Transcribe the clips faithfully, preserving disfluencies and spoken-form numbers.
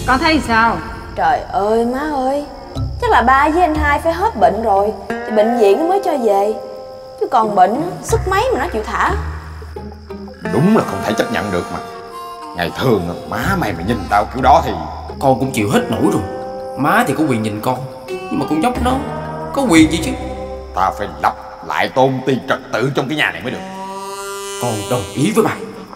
Con thấy sao? Trời ơi má ơi, chắc là ba với anh hai phải hết bệnh rồi thì bệnh viện nó mới cho về. Chứ còn bệnh sức mấy mà nó chịu thả. Đúng là không thể chấp nhận được mà. Ngày thường má mày mà nhìn tao kiểu đó thì con cũng chịu hết nổi rồi. Má thì có quyền nhìn con, nhưng mà con nhóc nó có quyền gì chứ. tao phải lập lại tôn ti trật tự trong cái nhà này mới được. Con đồng ý với bà.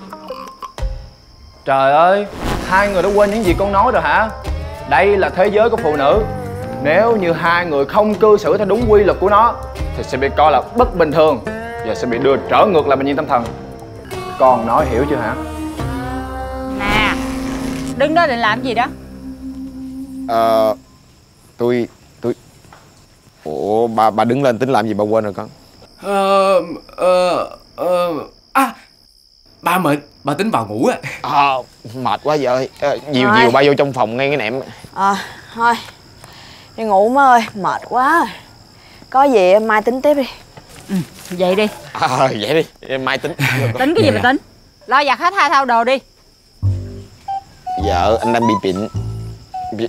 Trời ơi, hai người đã quên những gì con nói rồi hả? Đây là thế giới của phụ nữ. Nếu như hai người không cư xử theo đúng quy luật của nó thì sẽ bị coi là bất bình thường và sẽ bị đưa trở ngược lại bệnh viện tâm thần. Con nói hiểu chưa hả? Nè, đứng đó định làm gì đó? Ờ... Tôi... tôi... Ủa, bà bà đứng lên tính làm gì bà quên rồi con? Ờ... Ờ... Ờ... À... Ba mệt, bà tính vào ngủ á. Ờ... À, mệt quá vợ ơi. À, Dìu Rồi. dìu ba vô trong phòng ngay cái nệm. Ờ, à, thôi đi ngủ má ơi, mệt quá. Có gì mai tính tiếp đi. Ừ, vậy đi. À, vậy đi, mai tính. Tính cái gì mà tính? Lo giặt hết hai thau đồ đi. Vợ, anh đang bị bệnh. Bị...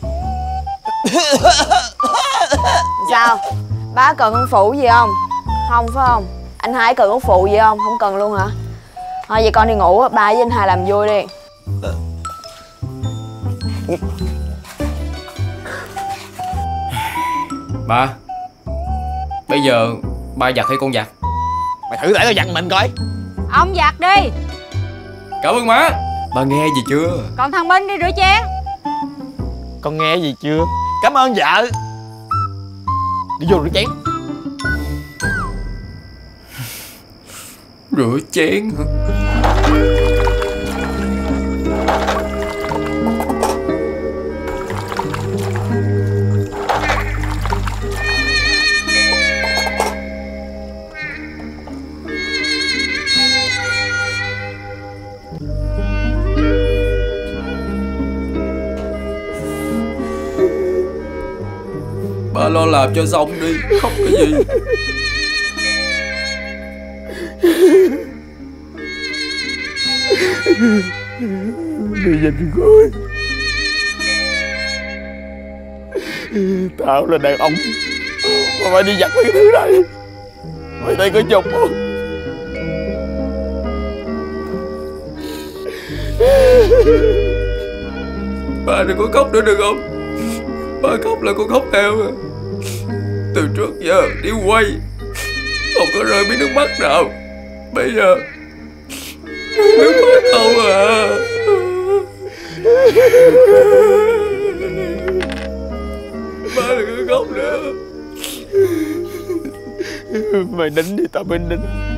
Sao? Bá cần con phụ gì không? Không phải không? Anh hai cần con phụ gì không? Không cần luôn hả? Thôi vậy con đi ngủ, ba với anh hai làm vui đi. Ba, bây giờ ba giặt hay con giặt? Mày thử để tao giặt mình coi. Ông giặt đi. Cảm ơn má. Ba nghe gì chưa? Còn thằng Minh đi rửa chén. Con nghe gì chưa? Cảm ơn vợ. Đi vô rửa chén. Rửa chén hả? Ba lo làm cho xong đi, không có gì. Đi nhìn coi. Tao là đàn ông mà phải đi giặt mấy cái thứ này. Mày đây có chồng không? Ba đừng có khóc nữa được không? Ba khóc là con khóc theo à. Từ trước giờ đi quay không có rơi miếng nước mắt nào. Bây giờ nước mắt không à. Ba đừng có khóc nữa. Mày nín đi tao mới nín.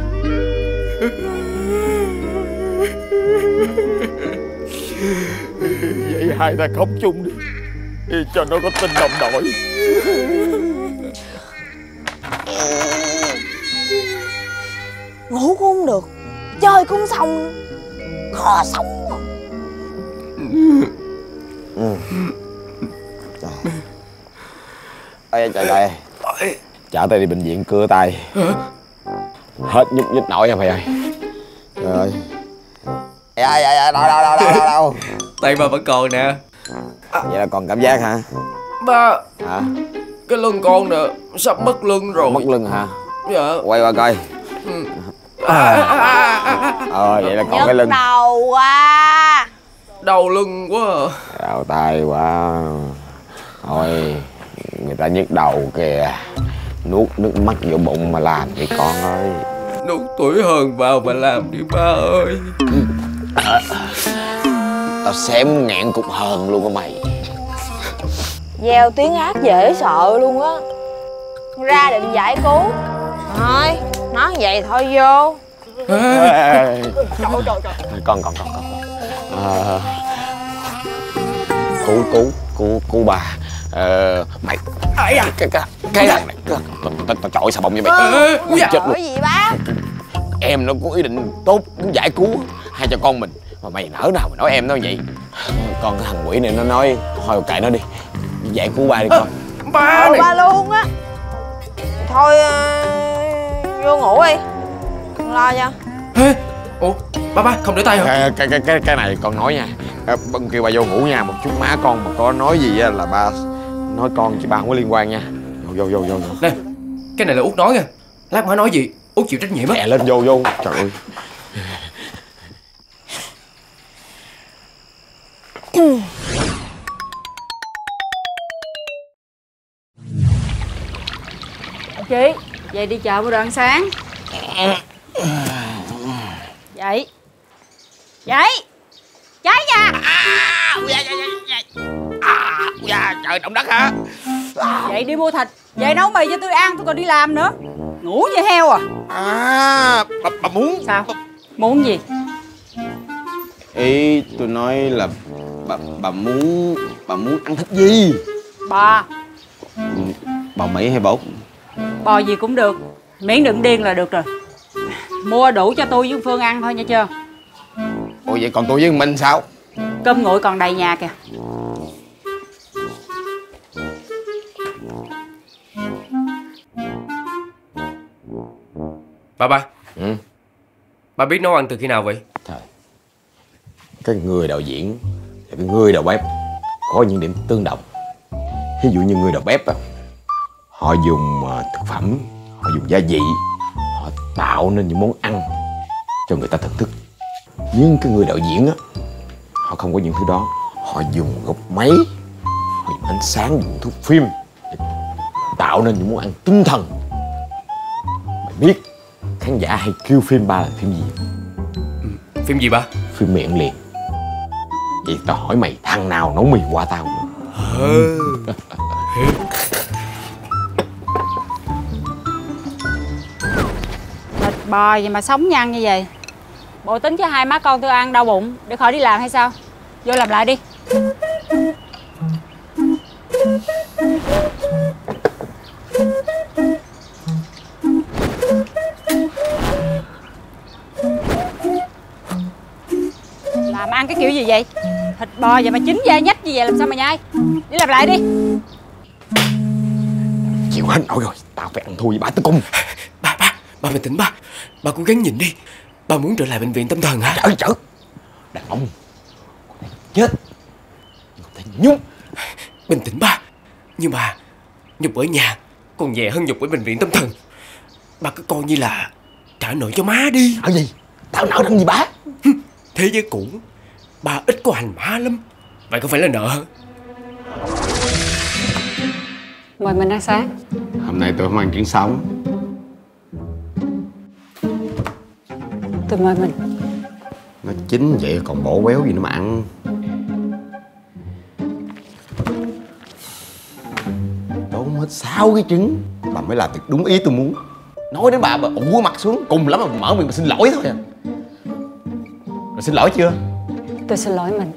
Vậy hai ta khóc chung đi cho nó có tình đồng đội. Ngủ cũng không được, chơi cũng không xong, khó sống mà. Ừ. Ê, trời ơi, chở tay đi bệnh viện cưa tay. Hết nhúc nhích nổi rồi mày ơi. Trời ơi. Dạ, dạ, dạ, đâu, đâu, đâu, đâu, đâu, đâu. Tay ba vẫn còn nè. Vậy là còn cảm giác hả? Ba. Hả? Cái lưng con nè, sắp mất lưng rồi. Mất lưng hả? Dạ. Quay qua coi. Ừ. À. Ờ, vậy là còn Nhức cái lưng. đầu quá. Đau lưng quá à. Đau tay quá. Thôi, người ta nhức đầu kìa. Nuốt nước mắt vô bụng mà làm đi con ơi. Nuốt tuổi hơn vào mà làm đi ba ơi. À, tao xém ngẹn cục hờn luôn á mày. Gieo tiếng ác dễ sợ luôn á. Ra định giải cứu. Thôi, nói vậy thôi vô. Ê, con con con con con. À, cứu cứu cứu cứu bà. Ờ, mày cái cái cái này tao tao chọi xà bông với mày. Ui chết luôn. Gì bác? Em nó có ý định tốt muốn giải cứu hai cha con mình mà mày nỡ nào mà nói em nó vậy. Con cái thằng quỷ này nó nói thôi kệ nó đi, giải cứu ba đi con. Ba này. Ba luôn á. Thôi uh, vô ngủ đi, đừng lo nha. Ê, Ủa ba ba không để tay hả? Cái cái cái cái, cái này con nói nha. Bưng kêu bà vô ngủ nha. Một chút má con mà có nói gì á là ba nói con chứ ba không có liên quan nha. Vô vô vô vô. Nè, cái này là Út nói nha. Lát má nói gì Út chịu trách nhiệm á. Mẹ lên vô vô. Trời ơi. Chị, về đi chợ mua đồ ăn sáng. Dậy. Dậy. Cháy nha. À, dạ, dạ, dạ, dạ. À, dạ, trời động đất hả? Dậy đi mua thịt, về nấu mì cho tôi ăn, tôi còn đi làm nữa. Ngủ như heo à. À, bà, bà muốn Sao? Muốn gì? Ý tôi nói là bà bà muốn bà muốn ăn thịt gì? Bò. Bò Mỹ hay bột? Bò gì cũng được, miễn đừng điên là được rồi. Mua đủ cho tôi với Phương ăn thôi nha chưa? Ủa vậy còn tôi với Minh sao? Cơm nguội còn đầy nhà kìa. Ba ba. Ừ. Ba biết nấu ăn từ khi nào vậy? Trời, cái người đạo diễn và cái người đầu bếp có những điểm tương đồng. Ví dụ như người đầu bếp á, họ dùng uh, thực phẩm, họ dùng gia vị, họ tạo nên những món ăn cho người ta thưởng thức. Nhưng cái người đạo diễn á, họ không có những thứ đó. Họ dùng góc máy, họ dùng ánh sáng, dùng thuốc phim để tạo nên những món ăn tinh thần. Mày biết khán giả hay kêu phim ba là phim gì? Ừ, phim gì ba? Phim miệng liền. Vậy tao hỏi mày, thằng nào nấu mì qua tao nữa? Ừ. Thịt bò gì mà sống nhăn như vậy? Bộ tính cho hai má con tôi ăn đau bụng để khỏi đi làm hay sao? Vô làm lại đi. Làm ăn cái kiểu gì vậy? Thịt bò vậy mà chín da nhách như vậy làm sao mà nhai? Đi làm lại đi. Chịu hết nổi rồi, tao phải ăn thua với bà tới cùng. Ba ba, ba bình tĩnh ba. Ba cố gắng nhìn đi. Ba muốn trở lại bệnh viện tâm thần hả? Trời trời, đàn ông có thể chết nhưng không thể nhúc. Bình tĩnh ba. Nhưng mà nhục ở nhà còn nhẹ hơn nhục ở bệnh viện tâm thần. Ba cứ coi như là trả nợ cho má đi. Nợ gì? Tao nợ nặng gì bả? Thế giới cũ ba ít có hành má lắm. Vậy có phải là nợ hả? Mời mình ăn sáng. Hôm nay tôi không ăn kiến sống. Tôi mời mình. Nó chín vậy còn bổ béo gì nữa mà ăn. Đốn hết sáu cái trứng. Bà mới làm được đúng ý tôi muốn. Nói đến bà, bà ủ mặt xuống. Cùng lắm mà mở miệng mà xin lỗi thôi à. Rồi xin lỗi chưa? Tôi xin lỗi mình.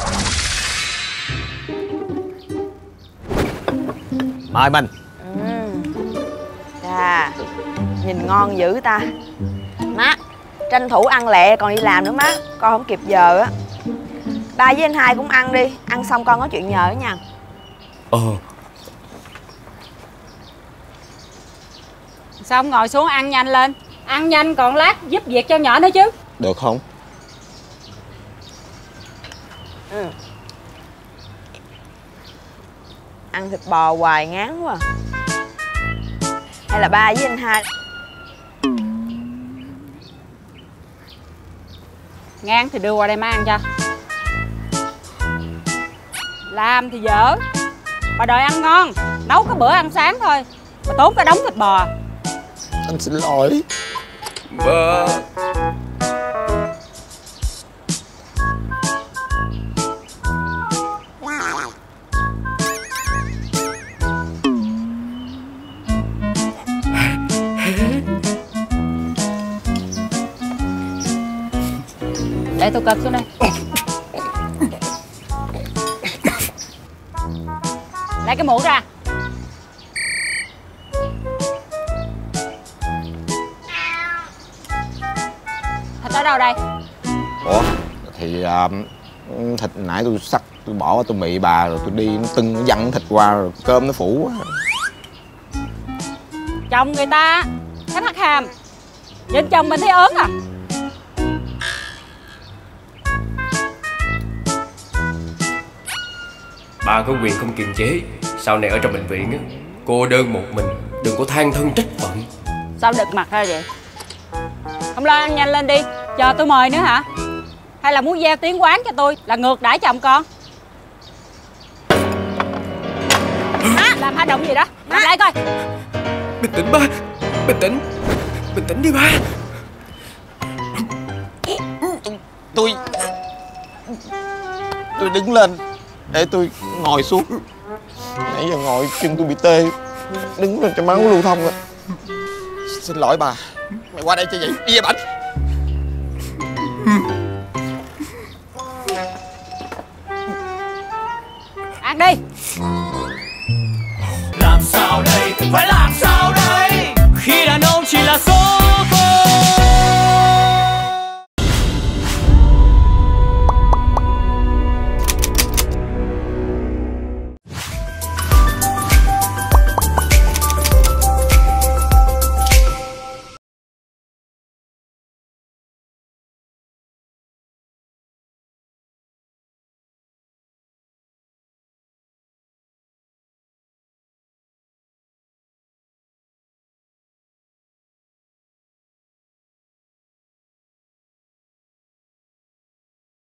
Mời mình. Ừ. Chà, nhìn ngon dữ ta. Má, tranh thủ ăn lẹ còn đi làm nữa má. Con không kịp giờ á. Ba với anh hai cũng ăn đi. Ăn xong con nói chuyện nhờ đó nha. Ờ. Sao không ngồi xuống ăn nhanh lên? Ăn nhanh còn lát giúp việc cho nhỏ nữa chứ. Được không? Ừ. Ăn thịt bò hoài ngán quá. Hay là ba với anh hai? Ngán thì đưa qua đây má ăn cho. Làm thì dở. Bà đòi ăn ngon, nấu có bữa ăn sáng thôi mà tốn cả đống thịt bò. Anh xin lỗi. Ba. Để tôi cất xuống đây. Lấy cái mũ ra. Thịt ở đâu đây? Ủa thì uh, thịt nãy tôi sắc tôi bỏ tôi mị bà rồi tôi đi nó tưng nó văng thịt qua rồi cơm nó phủ quá. Chồng người ta khách hắc hàm, nhìn chồng mình thấy ớn à. Ba có quyền không kiềm chế. Sau này ở trong bệnh viện á, cô đơn một mình, đừng có than thân trách phận. Sao đực mặt ra vậy? Không lo, ăn nhanh lên đi, chờ tôi mời nữa hả? Hay là muốn gieo tiếng quán cho tôi là ngược đãi chồng con? Má, làm hành động gì đó? Làm lại coi. Bình tĩnh ba, bình tĩnh, bình tĩnh đi ba. Tôi Tôi đứng lên để tôi ngồi xuống. Nãy giờ ngồi chân tôi bị tê, đứng lên cho máu lưu thông rồi. Xin lỗi bà. Mày qua đây cho vậy, đi về bảnh.